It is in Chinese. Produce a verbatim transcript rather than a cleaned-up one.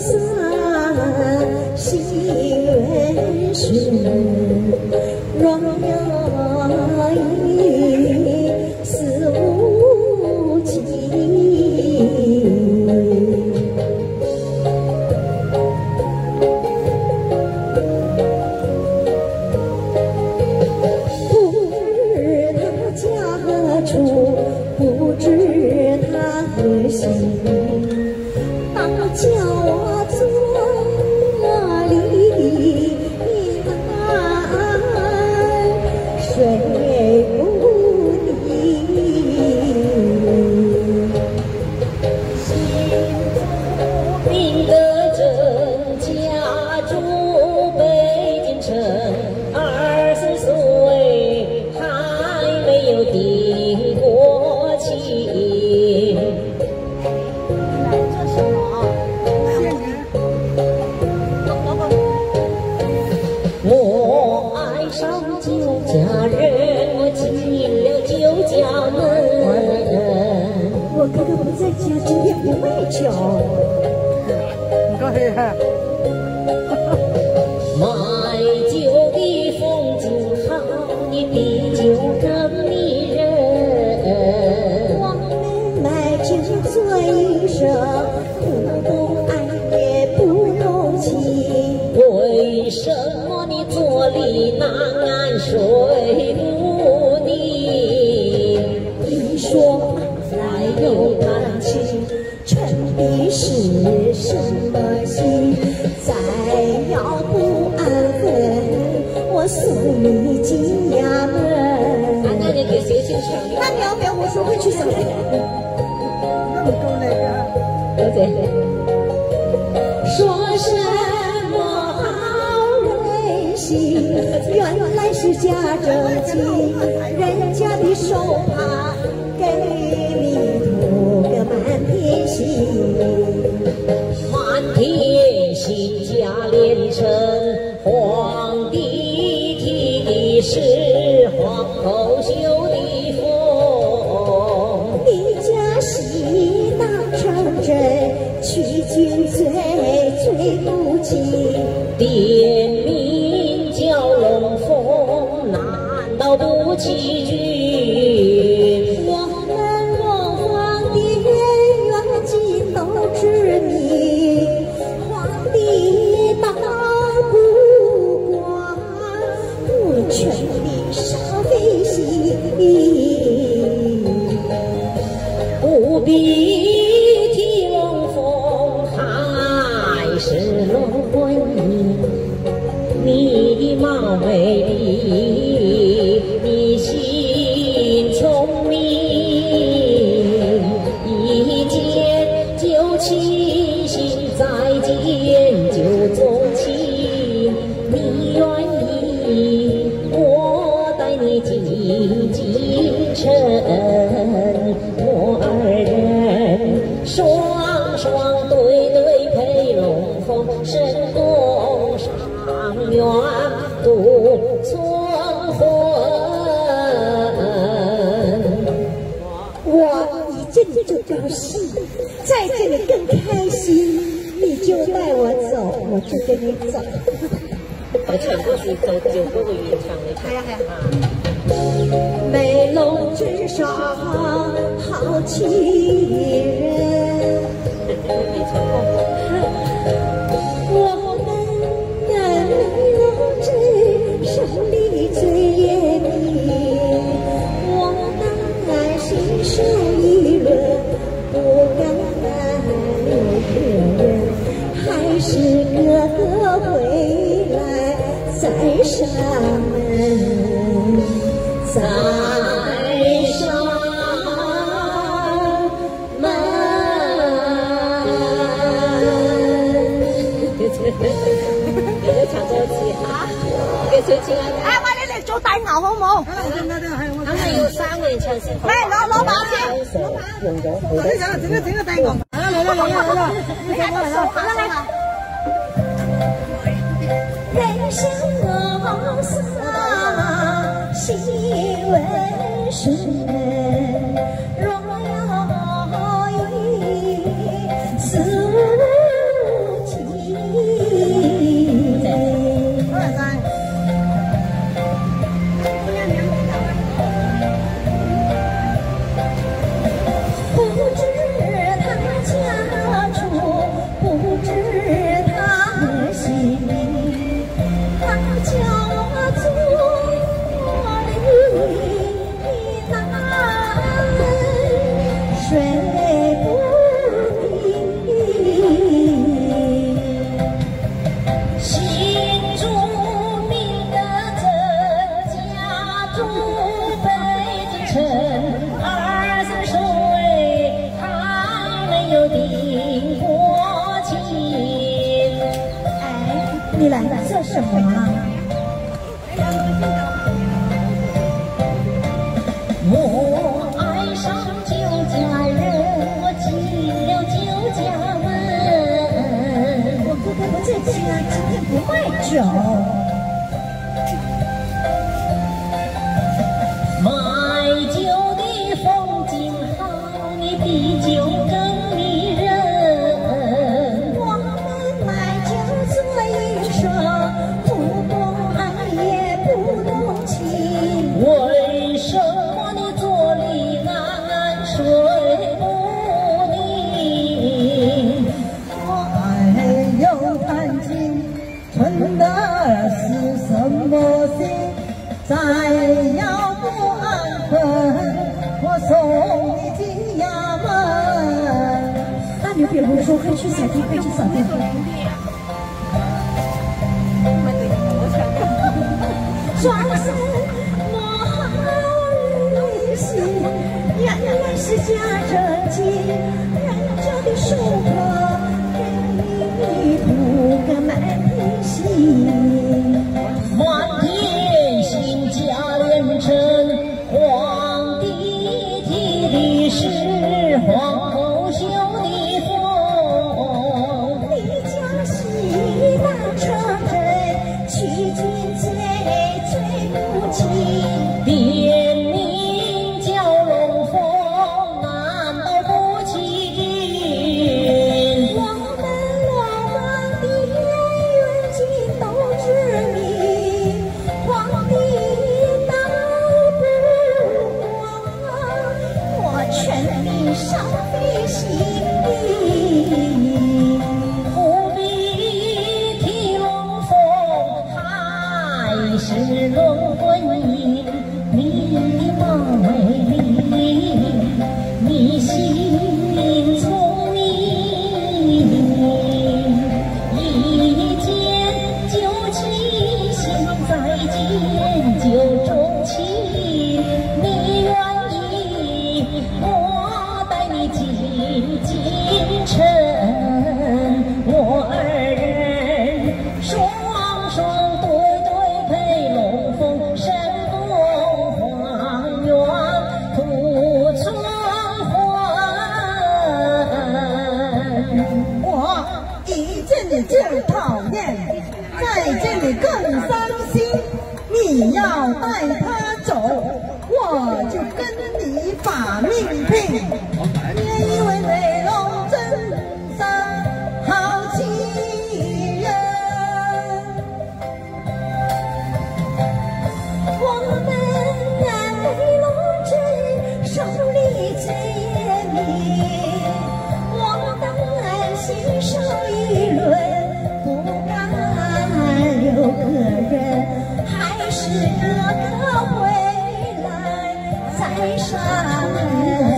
洒心愿顺，若有意思无尽。不知他的心，当叫我做离岸，谁不敌？幸福命的正家住北京城，二十岁还没有定过期。我爱上酒家人，我进了酒家门。我哥哥不在家，今天不卖酒。你干啥？卖酒的风景好，你的酒更迷人。我们卖酒做一生，不懂爱也不懂情。为什么你坐立难安，睡不宁？你说爱有感情，真的是什么心？再要不安分，我送你进衙门。啊，那你给谁进城？那你要不要我说会去什么？那么够那个？对对。说什么好人心，原来是假正经，人家的手帕给你涂个满天星，满天星加连成，皇帝提的是皇后绣的风。你家喜当成真，娶君最最不及，店名叫龙凤，难道不欺君？我们龙皇的远近都知你，皇帝大不管，我权力少飞行，不必提龙凤，还是龙魂你，你的貌美丽，你心聪明，一见就倾心，再见就钟情。你愿意，我带你进京城，我二人双双对对配龙凤，神功上元不错婚。我一见你就高兴，再见你更开心，你就带我走，我就跟你走。我唱过去走九个个原唱的，系啊系啊。美龙之上好气人，我们的美龙之上里最艳丽，我当然心受议论，不敢有人，还是哥哥回来再上门，再上门。给佢唱多次啊！给佢唱啊！哎，喂，你嚟做大牛好唔好？肯定要三個人唱先。嚟攞攞把先，攞把。用咗。整整整個整個大牛。嚟啦嚟啦嚟啦嚟啦！你睇我數下先啊！人生我洒心问顺，若有意思无尽。 成二三十岁，还没有定过亲。 哎，你来做什么啊？ 我爱上酒家人，我进了酒家门。 我哥哥不在家，今天不卖酒。 卖酒的风景好，你比酒更迷人。 我们卖酒做一生，不懂爱也不懂情。 为什么你坐立难睡不宁？ 我爱有感情，存的是什么心？再要不安分，我送你进衙门。 那你别胡说，快去扫地，快去扫地。转身我好旅行，原来是家着急，人家的手铐给你图个满天星。 满天星价连城，皇帝提的是皇后绣的凤。 离家西南城镇，取君最最不亲。 店名叫龙凤，难道不起劲？ 我们罗网的远近都知名，皇帝道不过，我劝你少费心力。 不必提龙凤，还是龙婚姻。你貌美丽，你心聪明，一见就倾心，再见就钟情。你愿意，我带你进京城，我二人双双对对配龙凤，生凤凰园吐春欢。 我一见你就讨厌，再见你更伤心。你要带他走，我就跟你把命拼。别以为美容真上好欺人。 我们来龙镇手里最严密，我担心手一轮不敢留个人，还是哥哥回来再上门。